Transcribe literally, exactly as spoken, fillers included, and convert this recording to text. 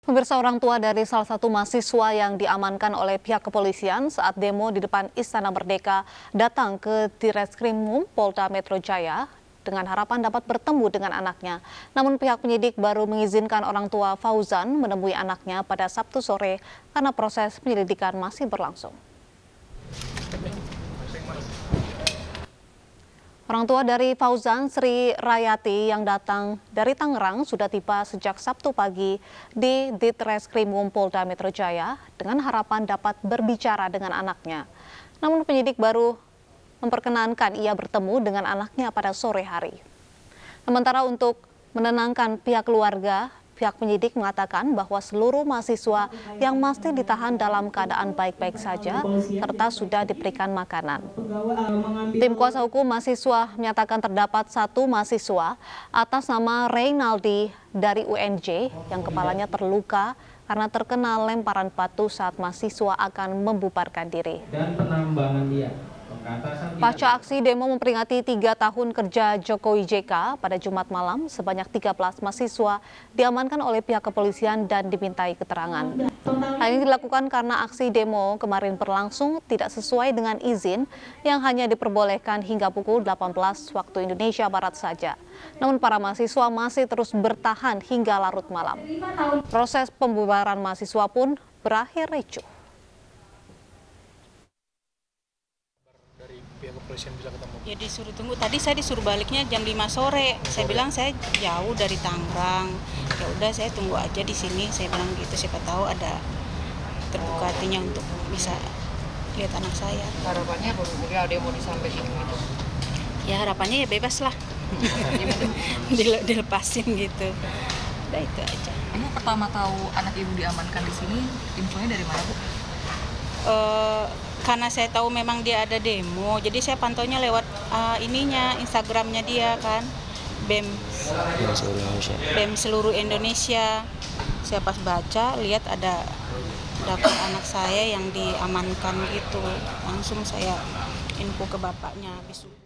Pemirsa, orang tua dari salah satu mahasiswa yang diamankan oleh pihak kepolisian saat demo di depan Istana Merdeka datang ke Ditreskrimum Polda Metro Jaya dengan harapan dapat bertemu dengan anaknya. Namun pihak penyidik baru mengizinkan orang tua Fauzan menemui anaknya pada Sabtu sore karena proses penyelidikan masih berlangsung. Orang tua dari Fauzan, Sri Rayati, yang datang dari Tangerang sudah tiba sejak Sabtu pagi di Ditreskrimum Polda Metro Jaya dengan harapan dapat berbicara dengan anaknya. Namun penyidik baru memperkenankan ia bertemu dengan anaknya pada sore hari. Sementara untuk menenangkan pihak keluarga, pihak penyidik mengatakan bahwa seluruh mahasiswa yang masih ditahan dalam keadaan baik-baik saja serta sudah diberikan makanan. Tim kuasa hukum mahasiswa menyatakan terdapat satu mahasiswa atas nama Reynaldi dari U N J yang kepalanya terluka karena terkena lemparan batu saat mahasiswa akan membubarkan diri. Dan penambangan dia. Pasca aksi demo memperingati tiga tahun kerja Jokowi J K pada Jumat malam, sebanyak tiga belas mahasiswa diamankan oleh pihak kepolisian dan dimintai keterangan. Hal ini dilakukan karena aksi demo kemarin berlangsung tidak sesuai dengan izin yang hanya diperbolehkan hingga pukul delapan belas waktu Indonesia Barat saja. Namun para mahasiswa masih terus bertahan hingga larut malam. Proses pembubaran mahasiswa pun berakhir ricuh. Pihak kepolisian bisa ketemu? Ya disuruh tunggu, tadi saya disuruh baliknya jam lima sore. Saya bilang saya jauh dari Tangerang. Ya udah saya tunggu aja di sini, saya bilang gitu, siapa tahu ada terbuka hatinya untuk bisa lihat anak saya. Harapannya mungkin ada yang mau disampaikan gitu. Ya harapannya ya bebas lah. Dilepasin gitu. Udah itu aja. Ibu pertama tahu anak ibu diamankan di sini, infonya dari mana, Bu? Uh, karena saya tahu memang dia ada demo, jadi saya pantaunya lewat uh, ininya, Instagramnya dia kan, B E M, B E M seluruh Indonesia. Saya pas baca, lihat ada daftar anak saya yang diamankan gitu, langsung saya info ke bapaknya habis.